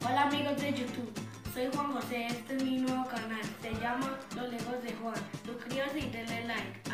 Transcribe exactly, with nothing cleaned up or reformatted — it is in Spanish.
Hola amigos de YouTube, soy Juan José, este es mi nuevo canal, se llama Los Legos de Juan. Suscríbanse y denle like.